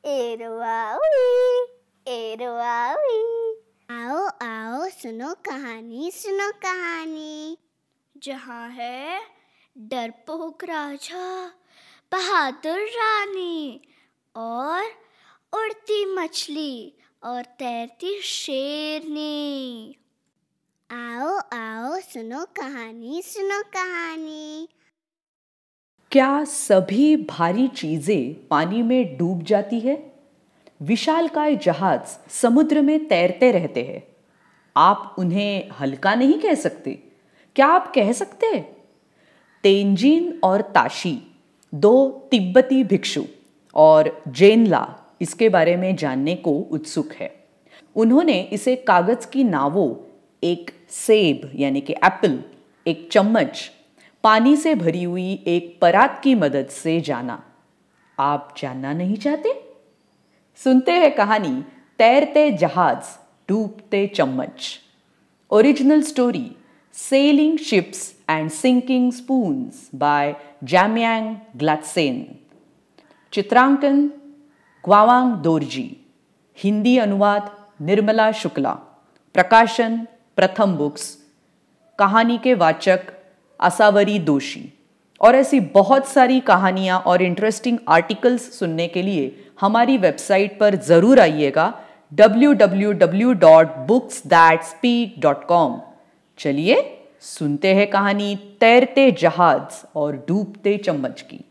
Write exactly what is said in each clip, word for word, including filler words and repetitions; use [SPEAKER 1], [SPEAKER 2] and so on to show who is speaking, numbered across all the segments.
[SPEAKER 1] एरवावी एरवावी। आओ आओ सुनो कहानी सुनो कहानी। जहाँ है डरपोक राजा, बहादुर रानी और उड़ती मछली और तैरती शेरनी। आओ आओ सुनो कहानी सुनो कहानी।
[SPEAKER 2] क्या सभी भारी चीजें पानी में डूब जाती है? विशालकाय जहाज समुद्र में तैरते रहते हैं। आप उन्हें हल्का नहीं कह सकते। क्या आप कह सकते हैं? तेंजिन और ताशी दो तिब्बती भिक्षु और जेनला इसके बारे में जानने को उत्सुक है। उन्होंने इसे कागज की नावों, एक सेब यानी कि एप्पल, एक चम्मच, पानी से भरी हुई एक परात की मदद से जाना। आप जानना नहीं चाहते? सुनते हैं कहानी तैरते जहाज डूबते चम्मच। Original story sailing ships and sinking spoons by Jamyang Gyaltsen. चित्रांकन ग्वावांग दोरजी। हिंदी अनुवाद निर्मला शुक्ला। प्रकाशन प्रथम बुक्स। कहानी के वाचक असावरी दोशी। और ऐसी बहुत सारी कहानियाँ और इंटरेस्टिंग आर्टिकल्स सुनने के लिए हमारी वेबसाइट पर ज़रूर आइएगा W W W dot books that speak dot com. चलिए सुनते हैं कहानी तैरते जहाज और डूबते चम्मच की।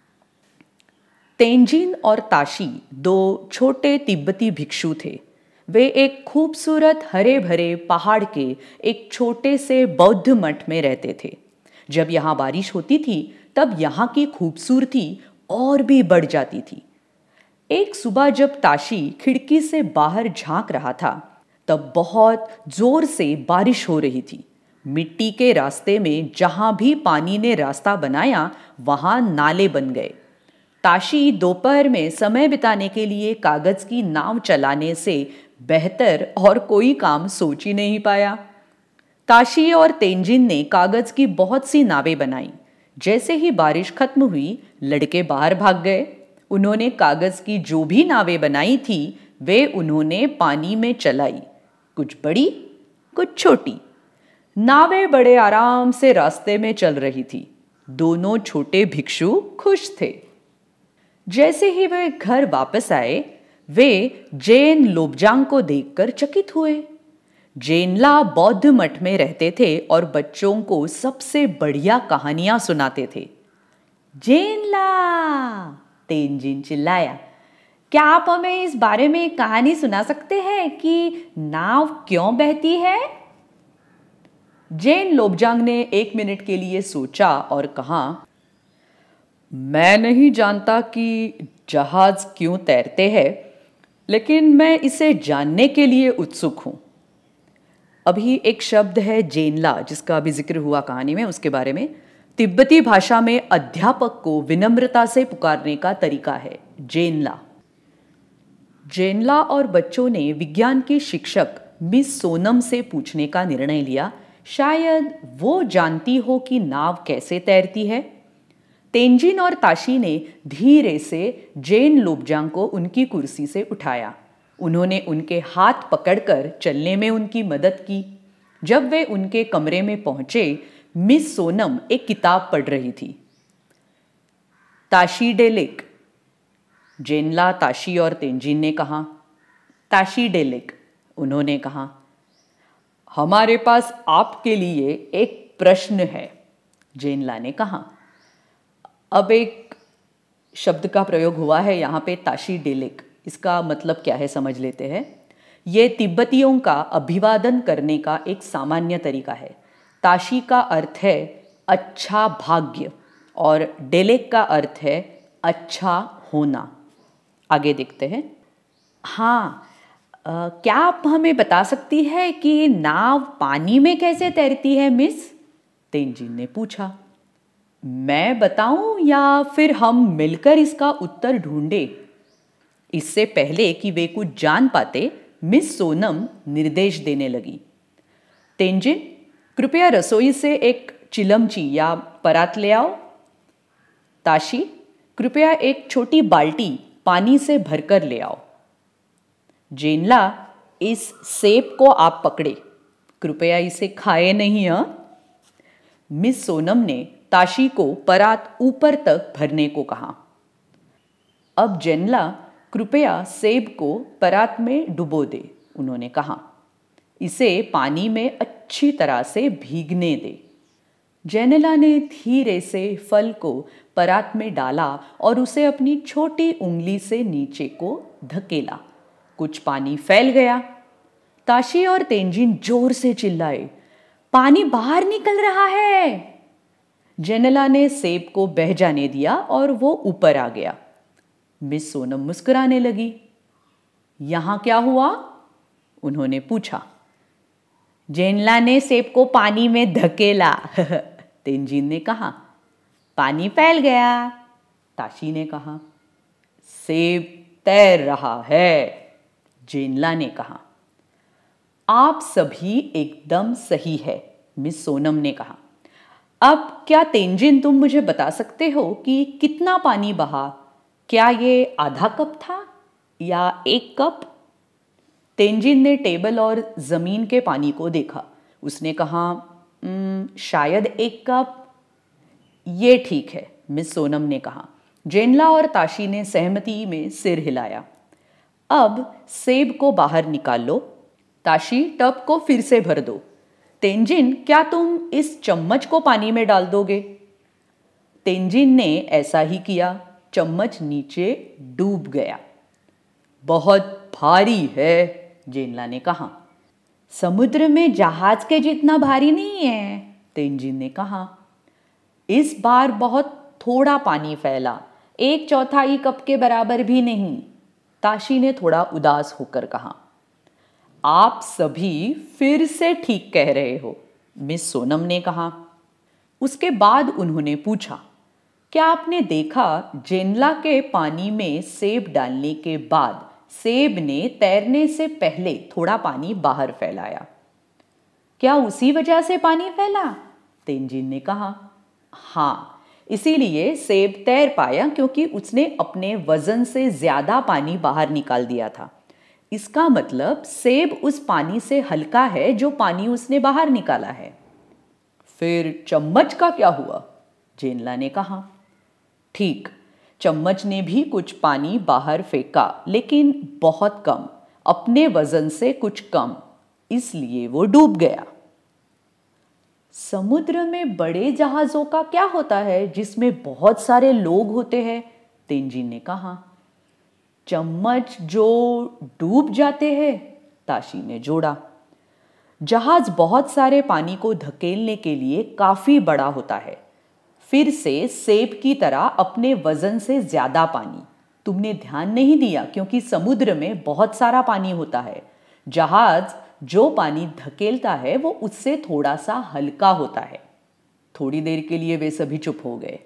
[SPEAKER 2] तेंजिन और ताशी दो छोटे तिब्बती भिक्षु थे। वे एक खूबसूरत हरे भरे पहाड़ के एक छोटे से बौद्ध मठ में रहते थे। जब यहाँ बारिश होती थी तब यहाँ की खूबसूरती और भी बढ़ जाती थी। एक सुबह जब ताशी खिड़की से बाहर झांक रहा था तब बहुत जोर से बारिश हो रही थी। मिट्टी के रास्ते में जहाँ भी पानी ने रास्ता बनाया वहाँ नाले बन गए। ताशी दोपहर में समय बिताने के लिए कागज की नाव चलाने से बेहतर और कोई काम सोच ही नहीं पाया। ताशी और तेंजिन ने कागज की बहुत सी नावें बनाई। जैसे ही बारिश खत्म हुई लड़के बाहर भाग गए। उन्होंने कागज की जो भी नावें बनाई थी वे उन्होंने पानी में चलाई, कुछ बड़ी कुछ छोटी। नावें बड़े आराम से रास्ते में चल रही थी। दोनों छोटे भिक्षु खुश थे। जैसे ही वे घर वापस आए वे जैन लोब्जांग को देखकर चकित हुए। जेनला बौद्ध मठ में रहते थे और बच्चों को सबसे बढ़िया कहानियां सुनाते थे। जेनला, तेंजिन चिल्लाया, क्या आप हमें इस बारे में एक कहानी सुना सकते हैं कि नाव क्यों बहती है? जैन लोब्जांग ने एक मिनट के लिए सोचा और कहा, मैं नहीं जानता कि जहाज क्यों तैरते हैं, लेकिन मैं इसे जानने के लिए उत्सुक हूं। अभी एक शब्द है जेनला जिसका अभी जिक्र हुआ कहानी में, उसके बारे में। तिब्बती भाषा में अध्यापक को विनम्रता से पुकारने का तरीका है जेनला। जेनला और बच्चों ने विज्ञान की शिक्षक मिस सोनम से पूछने का निर्णय लिया। शायद वो जानती हो कि नाव कैसे तैरती है। तेंजिन और ताशी ने धीरे से जैन लोब्जांग को उनकी कुर्सी से उठाया। उन्होंने उनके हाथ पकड़कर चलने में उनकी मदद की। जब वे उनके कमरे में पहुंचे, मिस सोनम एक किताब पढ़ रही थी। ताशी डेलिक, जेनला, ताशी और तेंजिन ने कहा। ताशी डेलिक, उन्होंने कहा, हमारे पास आपके लिए एक प्रश्न है, जेनला ने कहा। अब एक शब्द का प्रयोग हुआ है यहाँ पे, ताशी डेलिक। इसका मतलब क्या है समझ लेते हैं। ये तिब्बतियों का अभिवादन करने का एक सामान्य तरीका है। ताशी का अर्थ है अच्छा भाग्य और डेलेक का अर्थ है अच्छा होना। आगे देखते हैं। हाँ, आ, क्या आप हमें बता सकती है कि नाव पानी में कैसे तैरती है मिस? तेंजिन ने पूछा। मैं बताऊं या फिर हम मिलकर इसका उत्तर ढूंढें? इससे पहले कि वे कुछ जान पाते, मिस सोनम निर्देश देने लगी। तेंजिन, कृपया रसोई से एक चिलमची या परात ले आओ। ताशी, कृपया एक छोटी बाल्टी पानी से भरकर ले आओ। जेनला, इस सेब को आप पकड़े, कृपया इसे खाए नहीं। हाँ? मिस सोनम ने ताशी को परात ऊपर तक भरने को कहा। अब जेनला, कृपया सेब को परात में डुबो दे, उन्होंने कहा। इसे पानी में अच्छी तरह से भीगने दे। जेनला ने धीरे से फल को परात में डाला और उसे अपनी छोटी उंगली से नीचे को धकेला। कुछ पानी फैल गया। ताशी और तेंजिन जोर से चिल्लाए, पानी बाहर निकल रहा है। जेनला ने सेब को बह जाने दिया और वो ऊपर आ गया। मिस सोनम मुस्कुराने लगी। यहां क्या हुआ? उन्होंने पूछा। जेनला ने सेब को पानी में धकेला, तेंजिन ने कहा। पानी फैल गया, ताशी ने कहा। सेब तैर रहा है, जेनला ने कहा। आप सभी एकदम सही है, मिस सोनम ने कहा। अब क्या तेंजिन, तुम मुझे बता सकते हो कि कितना पानी बहा? क्या ये आधा कप था या एक कप? तेंजिन ने टेबल और जमीन के पानी को देखा। उसने कहा, शायद एक कप। ये ठीक है, मिस सोनम ने कहा। जेनला और ताशी ने सहमति में सिर हिलाया। अब सेब को बाहर निकाल लो। ताशी, टब को फिर से भर दो। तेंजिन, क्या तुम इस चम्मच को पानी में डाल दोगे? तेंजिन ने ऐसा ही किया। चम्मच नीचे डूब गया। बहुत भारी है, जेनला ने कहा। समुद्र में जहाज के जितना भारी नहीं है, तेंजिन ने कहा। इस बार बहुत थोड़ा पानी फैला, एक चौथाई कप के बराबर भी नहीं, ताशी ने थोड़ा उदास होकर कहा। आप सभी फिर से ठीक कह रहे हो, मिस सोनम ने कहा। उसके बाद उन्होंने पूछा, क्या आपने देखा जेनला के पानी में सेब डालने के बाद सेब ने तैरने से पहले थोड़ा पानी बाहर फैलाया? क्या उसी वजह से पानी फैला? तेंजिन ने कहा। हाँ, इसीलिए सेब तैर पाया क्योंकि उसने अपने वजन से ज्यादा पानी बाहर निकाल दिया था। इसका मतलब सेब उस पानी से हल्का है जो पानी उसने बाहर निकाला है। फिर चम्मच का क्या हुआ? जेनला ने कहा। ठीक, चम्मच ने भी कुछ पानी बाहर फेंका, लेकिन बहुत कम, अपने वजन से कुछ कम, इसलिए वो डूब गया। समुद्र में बड़े जहाजों का क्या होता है जिसमें बहुत सारे लोग होते हैं? तेंजिन ने कहा। चम्मच जो डूब जाते हैं, ताशी ने जोड़ा। जहाज बहुत सारे पानी को धकेलने के लिए काफी बड़ा होता है, फिर से सेब की तरह अपने वजन से ज्यादा पानी। तुमने ध्यान नहीं दिया क्योंकि समुद्र में बहुत सारा पानी होता है। जहाज जो पानी धकेलता है वो उससे थोड़ा सा हल्का होता है। थोड़ी देर के लिए वे सभी चुप हो गए।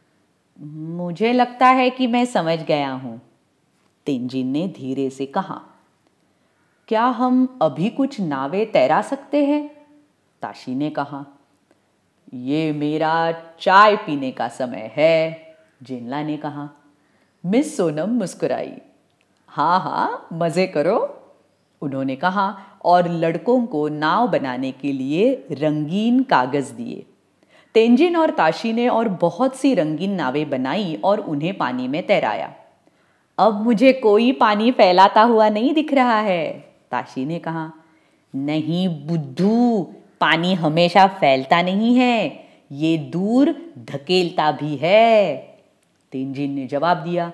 [SPEAKER 2] मुझे लगता है कि मैं समझ गया हूं, तेंजिन ने धीरे से कहा। क्या हम अभी कुछ नावें तैरा सकते हैं? ताशी ने कहा। ये मेरा चाय पीने का समय है, जेनला ने कहा। मिस सोनम मुस्कुराई। हाँ हाँ, मजे करो, उन्होंने कहा और लड़कों को नाव बनाने के लिए रंगीन कागज दिए। तेंजिन और ताशी ने और बहुत सी रंगीन नावें बनाई और उन्हें पानी में तैराया। अब मुझे कोई पानी फैलाता हुआ नहीं दिख रहा है, ताशी ने कहा। नहीं बुद्धू, पानी हमेशा फैलता नहीं है, ये दूर धकेलता भी है, तेंजिन ने जवाब दिया।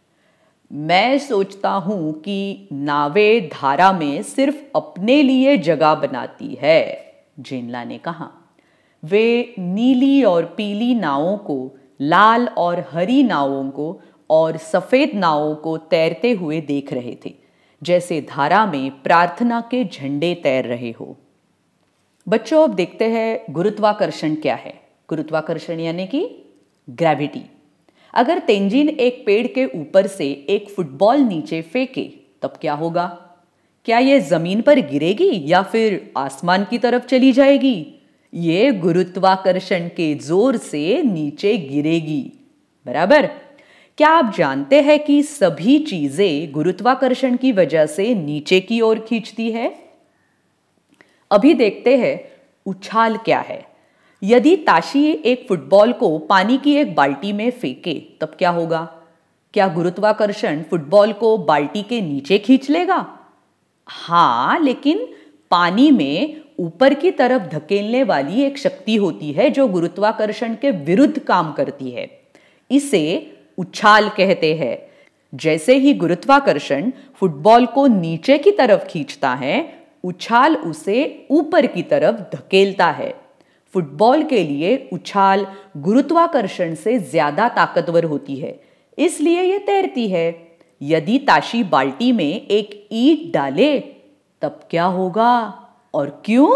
[SPEAKER 2] मैं सोचता हूं कि नावें धारा में सिर्फ अपने लिए जगह बनाती है, जेनला ने कहा। वे नीली और पीली नावों को, लाल और हरी नावों को और सफेद नावों को तैरते हुए देख रहे थे, जैसे धारा में प्रार्थना के झंडे तैर रहे हो। बच्चों, अब देखते हैं गुरुत्वाकर्षण क्या है। गुरुत्वाकर्षण यानी कि ग्रेविटी। अगर तेंजिन एक पेड़ के ऊपर से एक फुटबॉल नीचे फेंके तब क्या होगा? क्या यह जमीन पर गिरेगी या फिर आसमान की तरफ चली जाएगी? ये गुरुत्वाकर्षण के जोर से नीचे गिरेगी, बराबर। क्या आप जानते हैं कि सभी चीजें गुरुत्वाकर्षण की वजह से नीचे की ओर खींचती है? अभी देखते हैं उछाल क्या है। यदि ताशी एक फुटबॉल को पानी की एक बाल्टी में फेंके तब क्या होगा? क्या गुरुत्वाकर्षण फुटबॉल को बाल्टी के नीचे खींच लेगा? हाँ, लेकिन पानी में ऊपर की तरफ धकेलने वाली एक शक्ति होती है जो गुरुत्वाकर्षण के विरुद्ध काम करती है। इसे उछाल कहते हैं। जैसे ही गुरुत्वाकर्षण फुटबॉल को नीचे की तरफ खींचता है, उछाल उसे ऊपर की तरफ धकेलता है। फुटबॉल के लिए उछाल गुरुत्वाकर्षण से ज्यादा ताकतवर होती है, इसलिए यह तैरती है। यदि ताशी बाल्टी में एक ईंट डाले तब क्या होगा और क्यों?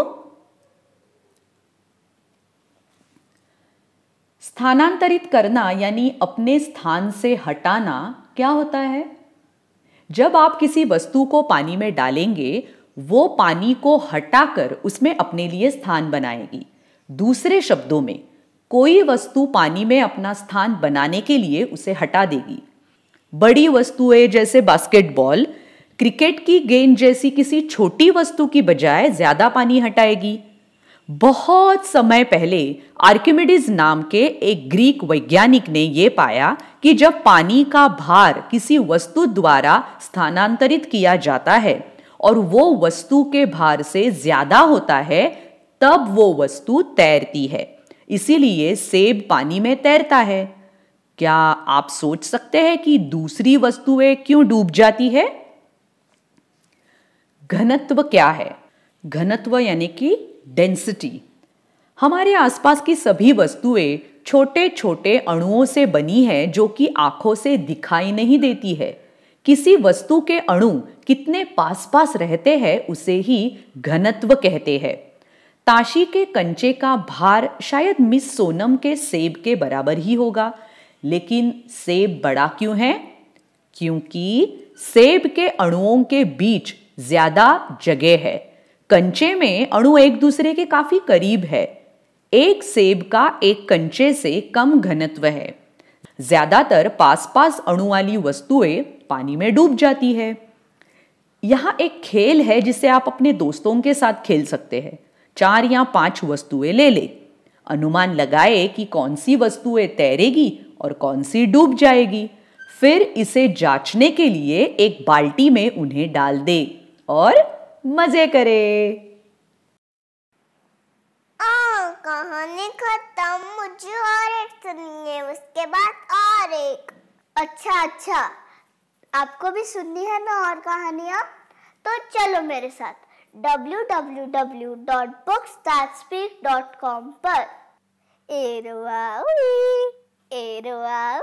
[SPEAKER 2] स्थानांतरित करना यानी अपने स्थान से हटाना क्या होता है? जब आप किसी वस्तु को पानी में डालेंगे, वो पानी को हटाकर उसमें अपने लिए स्थान बनाएगी। दूसरे शब्दों में, कोई वस्तु पानी में अपना स्थान बनाने के लिए उसे हटा देगी। बड़ी वस्तुएं जैसे बास्केटबॉल, क्रिकेट की गेंद जैसी किसी छोटी वस्तु की बजाय ज्यादा पानी हटाएगी। बहुत समय पहले आर्किमिडीज नाम के एक ग्रीक वैज्ञानिक ने यह पाया कि जब पानी का भार किसी वस्तु द्वारा स्थानांतरित किया जाता है और वो वस्तु के भार से ज्यादा होता है, तब वो वस्तु तैरती है। इसीलिए सेब पानी में तैरता है। क्या आप सोच सकते हैं कि दूसरी वस्तुएं क्यों डूब जाती है? घनत्व क्या है? घनत्व यानी कि डेंसिटी। हमारे आसपास की सभी वस्तुएं छोटे छोटे अणुओं से बनी है जो कि आंखों से दिखाई नहीं देती है। किसी वस्तु के अणु कितने पास पास रहते हैं उसे ही घनत्व कहते हैं। ताशी के कंचे का भार शायद मिस सोनम के सेब के बराबर ही होगा, लेकिन सेब बड़ा क्यों है? क्योंकि सेब के अणुओं के बीच ज्यादा जगह है। कंचे में अणु एक दूसरे के काफी करीब है। एक सेब का एक कंचे से कम घनत्व है। ज्यादातर पास पास अणु वाली वस्तुएं पानी में डूब जाती है। यहां एक खेल है जिसे आप अपने दोस्तों के साथ खेल सकते हैं। चार या पांच वस्तुएं ले ले, अनुमान लगाए कि कौन सी वस्तुएं तैरेगी और कौन सी डूब जाएगी। फिर इसे जांचने के लिए एक बाल्टी में उन्हें डाल दे और मजे करे।
[SPEAKER 1] आ, कहानी खत्म। मुझे और एक सुननी है, उसके बाद और एक। अच्छा अच्छा, आपको भी सुननी है ना और कहानियां? तो चलो मेरे साथ W W W dot books that speak dot com पर। एरवावी एरवावी